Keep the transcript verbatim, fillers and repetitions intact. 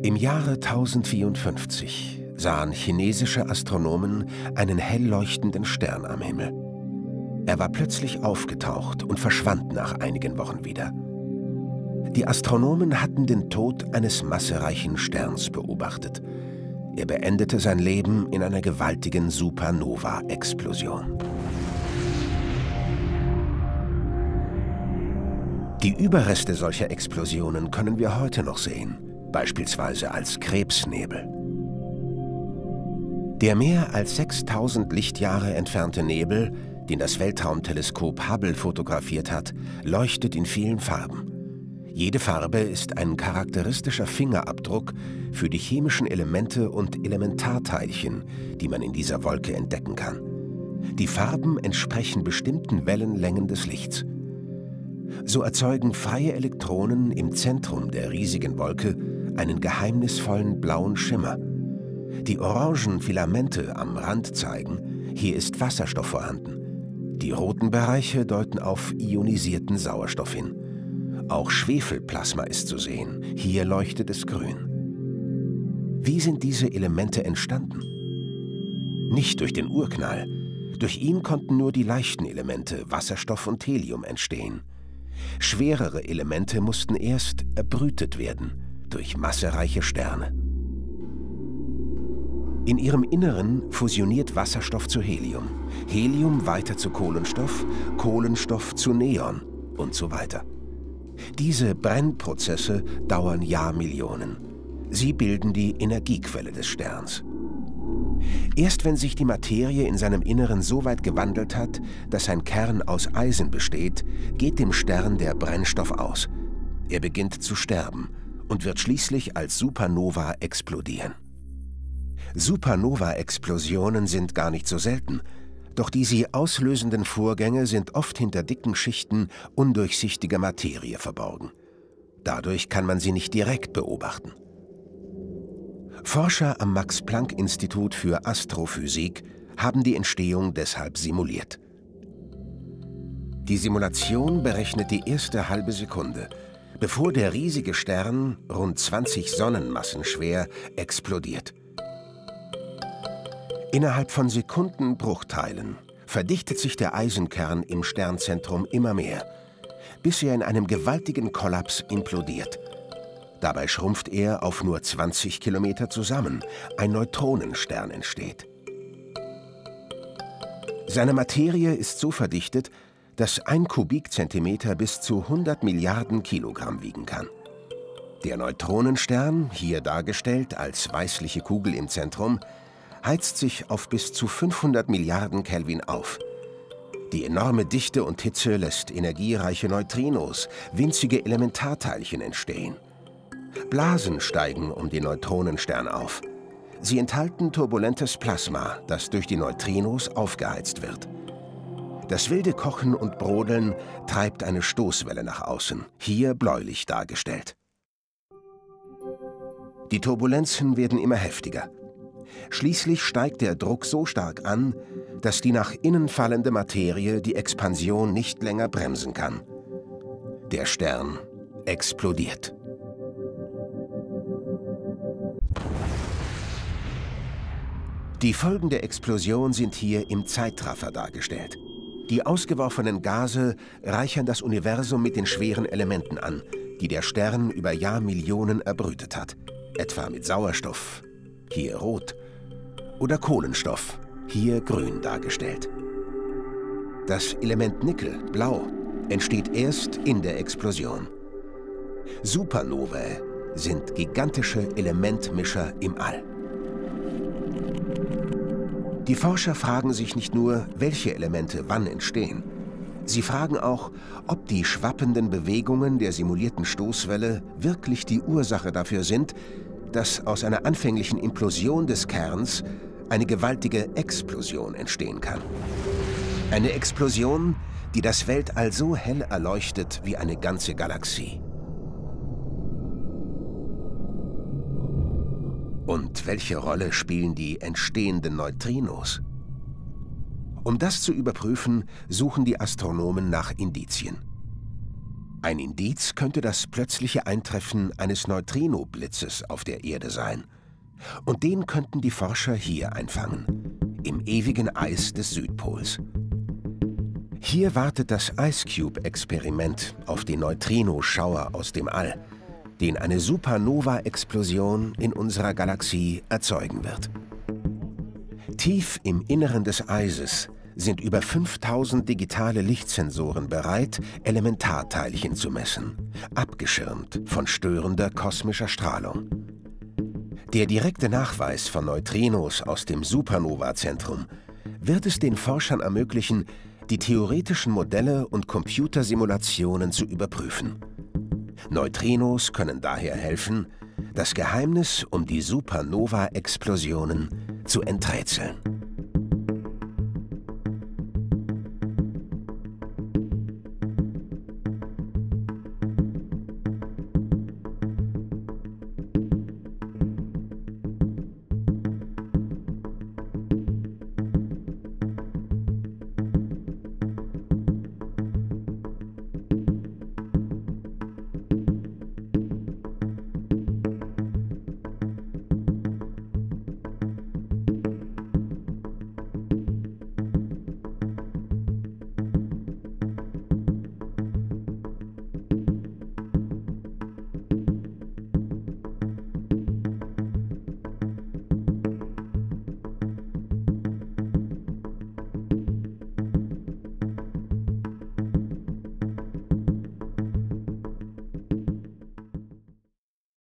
Im Jahre tausendvierundfünfzig sahen chinesische Astronomen einen hell leuchtenden Stern am Himmel. Er war plötzlich aufgetaucht und verschwand nach einigen Wochen wieder. Die Astronomen hatten den Tod eines massereichen Sterns beobachtet. Er beendete sein Leben in einer gewaltigen Supernova-Explosion. Die Überreste solcher Explosionen können wir heute noch sehen, beispielsweise als Krebsnebel. Der mehr als sechstausend Lichtjahre entfernte Nebel, den das Weltraumteleskop Hubble fotografiert hat, leuchtet in vielen Farben. Jede Farbe ist ein charakteristischer Fingerabdruck für die chemischen Elemente und Elementarteilchen, die man in dieser Wolke entdecken kann. Die Farben entsprechen bestimmten Wellenlängen des Lichts. So erzeugen freie Elektronen im Zentrum der riesigen Wolke einen geheimnisvollen blauen Schimmer. Die orangen Filamente am Rand zeigen, hier ist Wasserstoff vorhanden. Die roten Bereiche deuten auf ionisierten Sauerstoff hin. Auch Schwefelplasma ist zu sehen, hier leuchtet es grün. Wie sind diese Elemente entstanden? Nicht durch den Urknall. Durch ihn konnten nur die leichten Elemente Wasserstoff und Helium entstehen. Schwerere Elemente mussten erst erbrütet werden durch massereiche Sterne. In ihrem Inneren fusioniert Wasserstoff zu Helium, Helium weiter zu Kohlenstoff, Kohlenstoff zu Neon und so weiter. Diese Brennprozesse dauern Jahrmillionen. Sie bilden die Energiequelle des Sterns. Erst wenn sich die Materie in seinem Inneren so weit gewandelt hat, dass sein Kern aus Eisen besteht, geht dem Stern der Brennstoff aus. Er beginnt zu sterben und wird schließlich als Supernova explodieren. Supernova-Explosionen sind gar nicht so selten, doch die sie auslösenden Vorgänge sind oft hinter dicken Schichten undurchsichtiger Materie verborgen. Dadurch kann man sie nicht direkt beobachten. Forscher am Max-Planck-Institut für Astrophysik haben die Entstehung deshalb simuliert. Die Simulation berechnet die erste halbe Sekunde, bevor der riesige Stern, rund zwanzig Sonnenmassen schwer, explodiert. Innerhalb von Sekundenbruchteilen verdichtet sich der Eisenkern im Sternzentrum immer mehr, bis er in einem gewaltigen Kollaps implodiert. Dabei schrumpft er auf nur zwanzig Kilometer zusammen. Ein Neutronenstern entsteht. Seine Materie ist so verdichtet, dass ein Kubikzentimeter bis zu hundert Milliarden Kilogramm wiegen kann. Der Neutronenstern, hier dargestellt als weißliche Kugel im Zentrum, heizt sich auf bis zu fünfhundert Milliarden Kelvin auf. Die enorme Dichte und Hitze lässt energiereiche Neutrinos, winzige Elementarteilchen entstehen. Blasen steigen um den Neutronenstern auf. Sie enthalten turbulentes Plasma, das durch die Neutrinos aufgeheizt wird. Das wilde Kochen und Brodeln treibt eine Stoßwelle nach außen, hier bläulich dargestellt. Die Turbulenzen werden immer heftiger. Schließlich steigt der Druck so stark an, dass die nach innen fallende Materie die Expansion nicht länger bremsen kann. Der Stern explodiert. Die Folgen der Explosion sind hier im Zeitraffer dargestellt. Die ausgeworfenen Gase reichern das Universum mit den schweren Elementen an, die der Stern über Jahrmillionen erbrütet hat, etwa mit Sauerstoff, hier rot, oder Kohlenstoff, hier grün dargestellt. Das Element Nickel, blau, entsteht erst in der Explosion. Supernovae sind gigantische Elementmischer im All. Die Forscher fragen sich nicht nur, welche Elemente wann entstehen. Sie fragen auch, ob die schwappenden Bewegungen der simulierten Stoßwelle wirklich die Ursache dafür sind, dass aus einer anfänglichen Implosion des Kerns eine gewaltige Explosion entstehen kann. Eine Explosion, die das Weltall so hell erleuchtet wie eine ganze Galaxie. Und welche Rolle spielen die entstehenden Neutrinos? Um das zu überprüfen, suchen die Astronomen nach Indizien. Ein Indiz könnte das plötzliche Eintreffen eines Neutrino-Blitzes auf der Erde sein. Und den könnten die Forscher hier einfangen, im ewigen Eis des Südpols. Hier wartet das IceCube-Experiment auf den Neutrino-Schauer aus dem All, den eine Supernova-Explosion in unserer Galaxie erzeugen wird. Tief im Inneren des Eises sind über fünftausend digitale Lichtsensoren bereit, Elementarteilchen zu messen, abgeschirmt von störender kosmischer Strahlung. Der direkte Nachweis von Neutrinos aus dem Supernova-Zentrum wird es den Forschern ermöglichen, die theoretischen Modelle und Computersimulationen zu überprüfen. Neutrinos können daher helfen, das Geheimnis um die Supernova-Explosionen zu enträtseln.